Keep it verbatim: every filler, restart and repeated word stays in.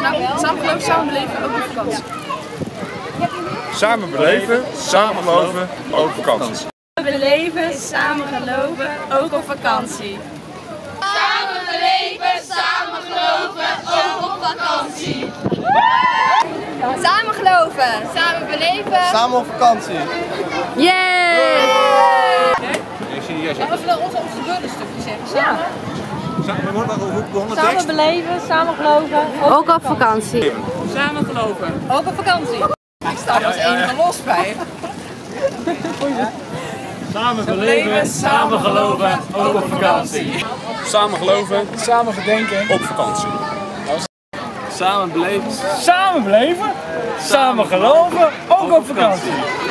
Samen geloven, samen beleven, ook op vakantie. Samen beleven, samen geloven, ook op vakantie. Samen beleven, samen geloven, ook op vakantie. Samen beleven, samen geloven, ook op vakantie. Samen geloven, Samen beleven. Samen op vakantie. Yay! Als we dan onze gebeurde stukje zeggen. Samen. Samen beleven, samen geloven, ook op vakantie. Samen geloven. Ook op vakantie. Ik sta er als enige los bij. Samen beleven, samen geloven, ook op vakantie. Samen geloven, Samen gedenken, op vakantie. samen beleven, samen beleven, samen geloven, ook op vakantie.